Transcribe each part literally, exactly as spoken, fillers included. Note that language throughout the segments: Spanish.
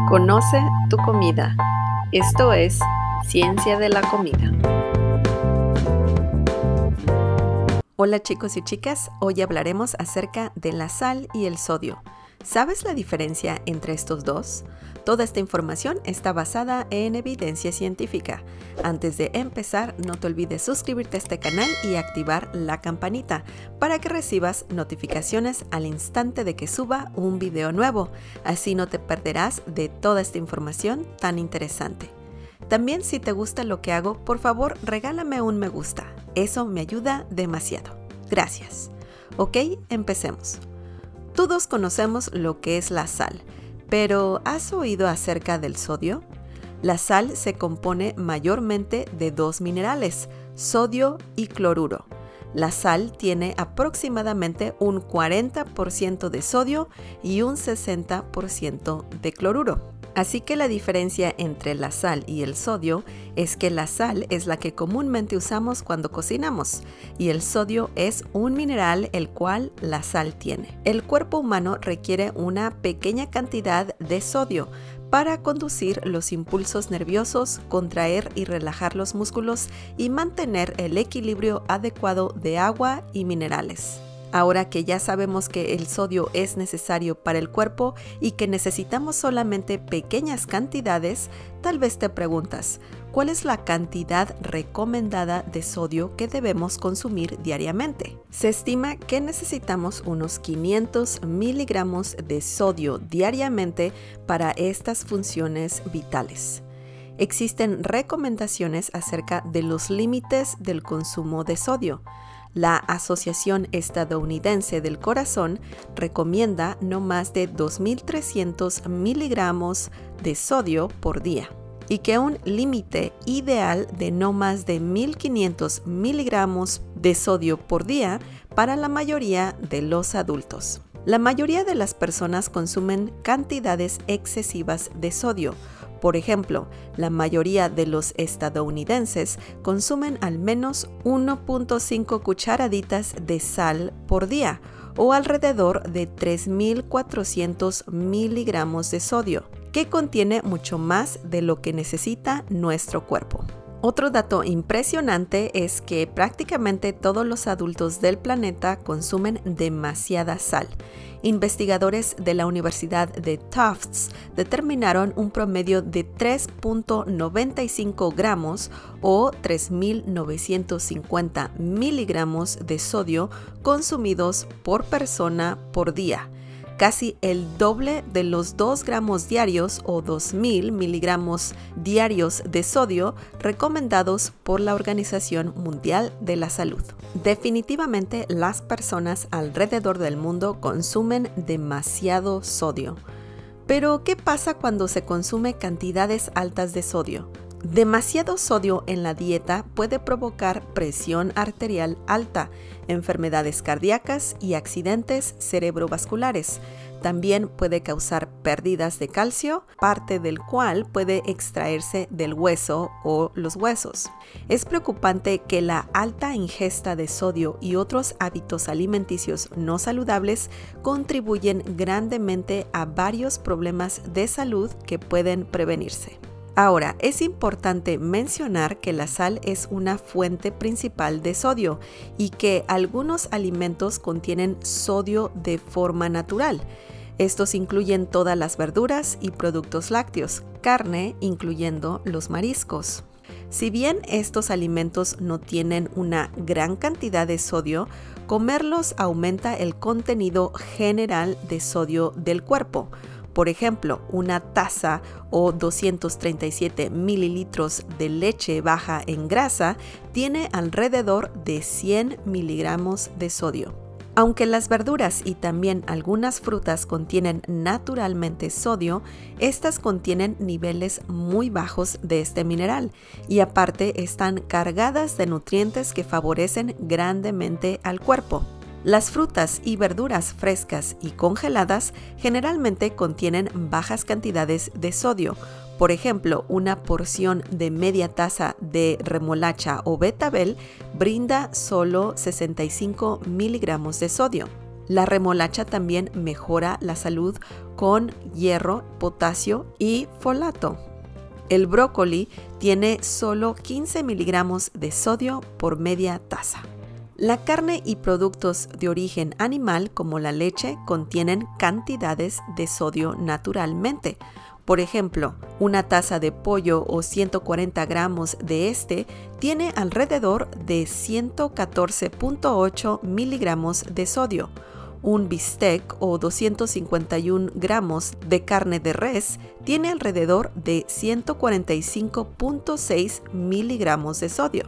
Conoce tu comida. Esto es Ciencia de la Comida. Hola chicos y chicas, hoy hablaremos acerca de la sal y el sodio. ¿Sabes la diferencia entre estos dos? Toda esta información está basada en evidencia científica. Antes de empezar, no te olvides suscribirte a este canal y activar la campanita para que recibas notificaciones al instante de que suba un video nuevo. Así no te perderás de toda esta información tan interesante. También, si te gusta lo que hago, por favor regálame un me gusta. Eso me ayuda demasiado. Gracias. Ok, empecemos. Todos conocemos lo que es la sal, pero ¿has oído acerca del sodio? La sal se compone mayormente de dos minerales, sodio y cloruro. La sal tiene aproximadamente un cuarenta por ciento de sodio y un sesenta por ciento de cloruro. Así que la diferencia entre la sal y el sodio es que la sal es la que comúnmente usamos cuando cocinamos y el sodio es un mineral el cual la sal tiene. El cuerpo humano requiere una pequeña cantidad de sodio para conducir los impulsos nerviosos, contraer y relajar los músculos y mantener el equilibrio adecuado de agua y minerales. Ahora que ya sabemos que el sodio es necesario para el cuerpo y que necesitamos solamente pequeñas cantidades, tal vez te preguntas, ¿cuál es la cantidad recomendada de sodio que debemos consumir diariamente? Se estima que necesitamos unos quinientos miligramos de sodio diariamente para estas funciones vitales. Existen recomendaciones acerca de los límites del consumo de sodio. La Asociación Estadounidense del Corazón recomienda no más de dos mil trescientos miligramos de sodio por día y que un límite ideal de no más de mil quinientos miligramos de sodio por día para la mayoría de los adultos. La mayoría de las personas consumen cantidades excesivas de sodio. Por ejemplo, la mayoría de los estadounidenses consumen al menos uno punto cinco cucharaditas de sal por día o alrededor de tres mil cuatrocientos miligramos de sodio, que contiene mucho más de lo que necesita nuestro cuerpo. Otro dato impresionante es que prácticamente todos los adultos del planeta consumen demasiada sal. Investigadores de la Universidad de Tufts determinaron un promedio de tres punto noventa y cinco gramos o tres mil novecientos cincuenta miligramos de sodio consumidos por persona por día. Casi el doble de los dos gramos diarios o dos mil miligramos diarios de sodio recomendados por la Organización Mundial de la Salud. Definitivamente las personas alrededor del mundo consumen demasiado sodio. Pero, ¿qué pasa cuando se consume cantidades altas de sodio? Demasiado sodio en la dieta puede provocar presión arterial alta, enfermedades cardíacas y accidentes cerebrovasculares. También puede causar pérdidas de calcio, parte del cual puede extraerse del hueso o los huesos. Es preocupante que la alta ingesta de sodio y otros hábitos alimenticios no saludables contribuyen grandemente a varios problemas de salud que pueden prevenirse. Ahora, es importante mencionar que la sal es una fuente principal de sodio y que algunos alimentos contienen sodio de forma natural. Estos incluyen todas las verduras y productos lácteos, carne, incluyendo los mariscos. Si bien estos alimentos no tienen una gran cantidad de sodio, comerlos aumenta el contenido general de sodio del cuerpo. Por ejemplo, una taza o doscientos treinta y siete mililitros de leche baja en grasa tiene alrededor de cien miligramos de sodio. Aunque las verduras y también algunas frutas contienen naturalmente sodio, estas contienen niveles muy bajos de este mineral y aparte están cargadas de nutrientes que favorecen grandemente al cuerpo. Las frutas y verduras frescas y congeladas generalmente contienen bajas cantidades de sodio. Por ejemplo, una porción de media taza de remolacha o betabel brinda solo sesenta y cinco miligramos de sodio. La remolacha también mejora la salud con hierro, potasio y folato. El brócoli tiene solo quince miligramos de sodio por media taza. La carne y productos de origen animal como la leche contienen cantidades de sodio naturalmente. Por ejemplo, una taza de pollo o ciento cuarenta gramos de este tiene alrededor de ciento catorce punto ocho miligramos de sodio. Un bistec o doscientos cincuenta y un gramos de carne de res tiene alrededor de ciento cuarenta y cinco punto seis miligramos de sodio.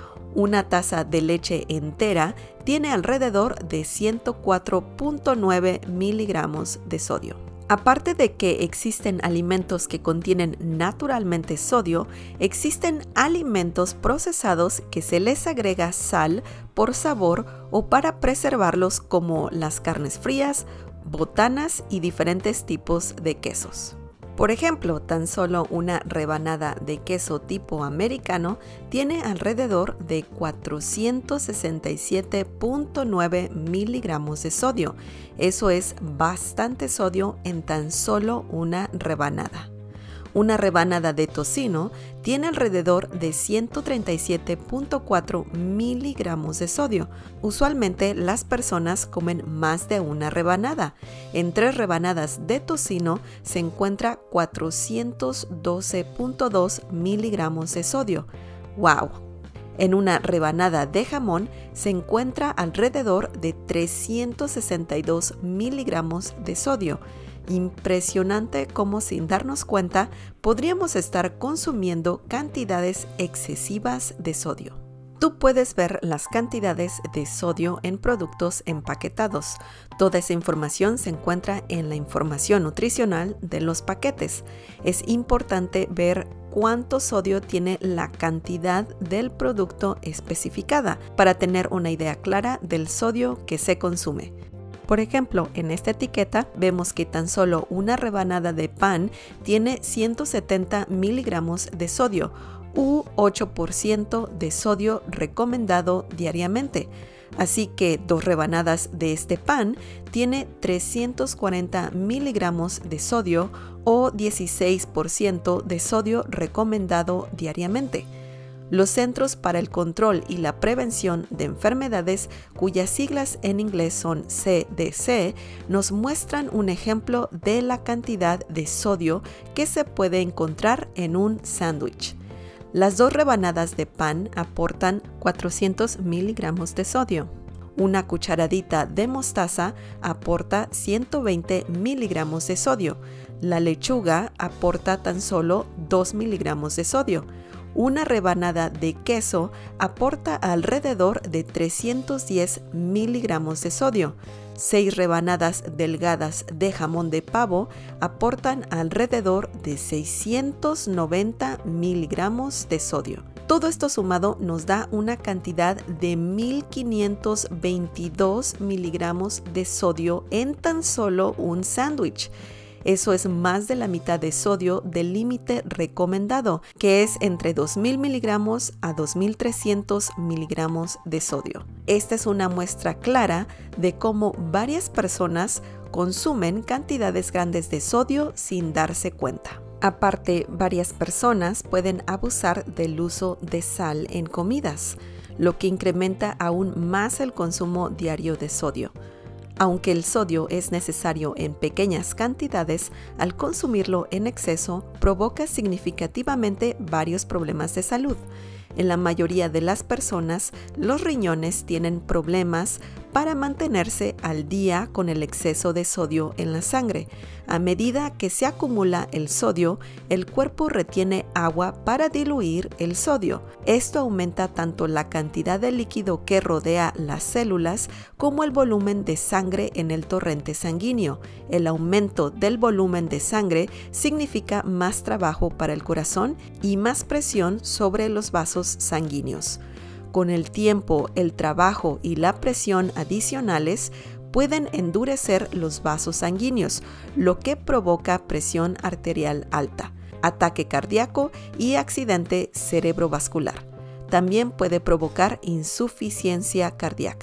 Una taza de leche entera tiene alrededor de ciento cuatro punto nueve miligramos de sodio. Aparte de que existen alimentos que contienen naturalmente sodio, existen alimentos procesados que se les agrega sal por sabor o para preservarlos, como las carnes frías, botanas y diferentes tipos de quesos. Por ejemplo, tan solo una rebanada de queso tipo americano tiene alrededor de cuatrocientos sesenta y siete punto nueve miligramos de sodio. Eso es bastante sodio en tan solo una rebanada. Una rebanada de tocino tiene alrededor de ciento treinta y siete punto cuatro miligramos de sodio. Usualmente las personas comen más de una rebanada. En tres rebanadas de tocino se encuentra cuatrocientos doce punto dos miligramos de sodio. ¡Wow! En una rebanada de jamón se encuentra alrededor de trescientos sesenta y dos miligramos de sodio. Impresionante cómo, sin darnos cuenta, podríamos estar consumiendo cantidades excesivas de sodio. Tú puedes ver las cantidades de sodio en productos empaquetados. Toda esa información se encuentra en la información nutricional de los paquetes. Es importante ver cuánto sodio tiene la cantidad del producto especificada para tener una idea clara del sodio que se consume. Por ejemplo, en esta etiqueta vemos que tan solo una rebanada de pan tiene ciento setenta miligramos de sodio u ocho por ciento de sodio recomendado diariamente. Así que dos rebanadas de este pan tiene trescientos cuarenta miligramos de sodio o dieciséis por ciento de sodio recomendado diariamente. Los Centros para el Control y la Prevención de Enfermedades, cuyas siglas en inglés son C D C, nos muestran un ejemplo de la cantidad de sodio que se puede encontrar en un sándwich. Las dos rebanadas de pan aportan cuatrocientos miligramos de sodio. Una cucharadita de mostaza aporta ciento veinte miligramos de sodio. La lechuga aporta tan solo dos miligramos de sodio. Una rebanada de queso aporta alrededor de trescientos diez miligramos de sodio. Seis rebanadas delgadas de jamón de pavo aportan alrededor de seiscientos noventa miligramos de sodio. Todo esto sumado nos da una cantidad de mil quinientos veintidós miligramos de sodio en tan solo un sándwich. Eso es más de la mitad de sodio del límite recomendado, que es entre dos mil miligramos a dos mil trescientos miligramos de sodio. Esta es una muestra clara de cómo varias personas consumen cantidades grandes de sodio sin darse cuenta. Aparte, varias personas pueden abusar del uso de sal en comidas, lo que incrementa aún más el consumo diario de sodio. Aunque el sodio es necesario en pequeñas cantidades, al consumirlo en exceso provoca significativamente varios problemas de salud. En la mayoría de las personas, los riñones tienen problemas para mantenerse al día con el exceso de sodio en la sangre. A medida que se acumula el sodio, el cuerpo retiene agua para diluir el sodio. Esto aumenta tanto la cantidad de líquido que rodea las células como el volumen de sangre en el torrente sanguíneo. El aumento del volumen de sangre significa más trabajo para el corazón y más presión sobre los vasos sanguíneos. Con el tiempo, el trabajo y la presión adicionales pueden endurecer los vasos sanguíneos, lo que provoca presión arterial alta, ataque cardíaco y accidente cerebrovascular. También puede provocar insuficiencia cardíaca.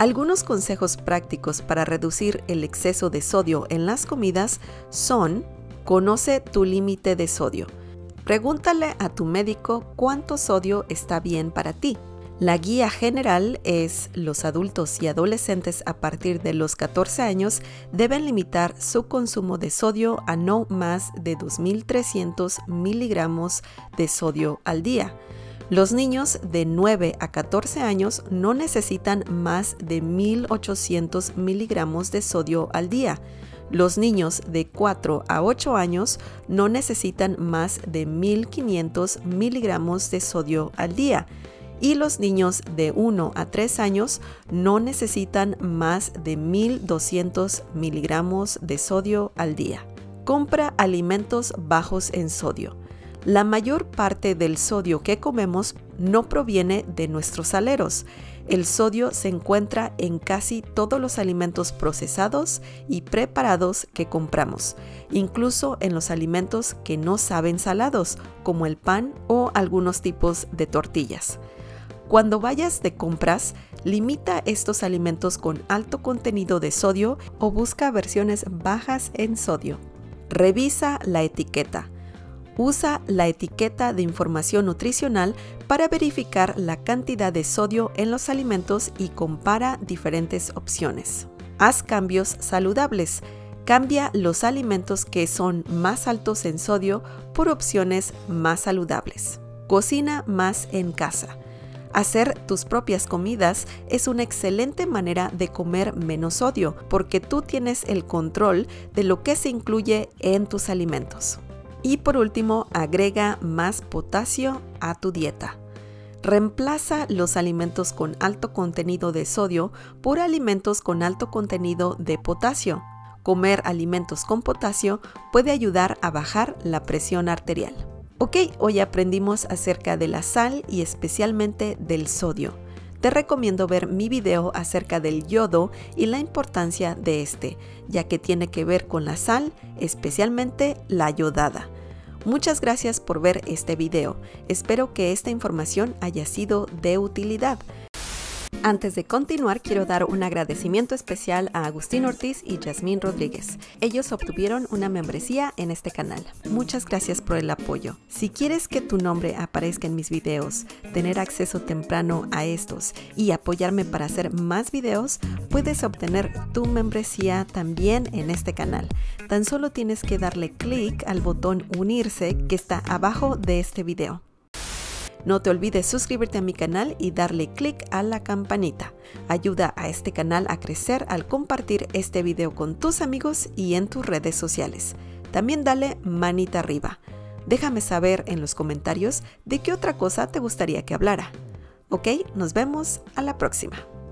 Algunos consejos prácticos para reducir el exceso de sodio en las comidas son: conoce tu límite de sodio. Pregúntale a tu médico cuánto sodio está bien para ti. La guía general es: los adultos y adolescentes a partir de los catorce años deben limitar su consumo de sodio a no más de dos mil trescientos miligramos de sodio al día. Los niños de nueve a catorce años no necesitan más de mil ochocientos miligramos de sodio al día. Los niños de cuatro a ocho años no necesitan más de mil quinientos miligramos de sodio al día. Y los niños de uno a tres años no necesitan más de mil doscientos miligramos de sodio al día. Compra alimentos bajos en sodio. La mayor parte del sodio que comemos no proviene de nuestros aleros. El sodio se encuentra en casi todos los alimentos procesados y preparados que compramos, incluso en los alimentos que no saben salados, como el pan o algunos tipos de tortillas. Cuando vayas de compras, limita estos alimentos con alto contenido de sodio o busca versiones bajas en sodio. Revisa la etiqueta. Usa la etiqueta de información nutricional para verificar la cantidad de sodio en los alimentos y compara diferentes opciones. Haz cambios saludables. Cambia los alimentos que son más altos en sodio por opciones más saludables. Cocina más en casa. Hacer tus propias comidas es una excelente manera de comer menos sodio, porque tú tienes el control de lo que se incluye en tus alimentos. Y por último, agrega más potasio a tu dieta. Reemplaza los alimentos con alto contenido de sodio por alimentos con alto contenido de potasio. Comer alimentos con potasio puede ayudar a bajar la presión arterial. Ok, hoy aprendimos acerca de la sal y especialmente del sodio. Te recomiendo ver mi video acerca del yodo y la importancia de este, ya que tiene que ver con la sal, especialmente la yodada. Muchas gracias por ver este video. Espero que esta información haya sido de utilidad. Antes de continuar, quiero dar un agradecimiento especial a Agustín Ortiz y Yasmín Rodríguez. Ellos obtuvieron una membresía en este canal. Muchas gracias por el apoyo. Si quieres que tu nombre aparezca en mis videos, tener acceso temprano a estos y apoyarme para hacer más videos, puedes obtener tu membresía también en este canal. Tan solo tienes que darle clic al botón unirse que está abajo de este video. No te olvides suscribirte a mi canal y darle clic a la campanita. Ayuda a este canal a crecer al compartir este video con tus amigos y en tus redes sociales. También dale manita arriba. Déjame saber en los comentarios de qué otra cosa te gustaría que hablara. Ok, nos vemos a la próxima.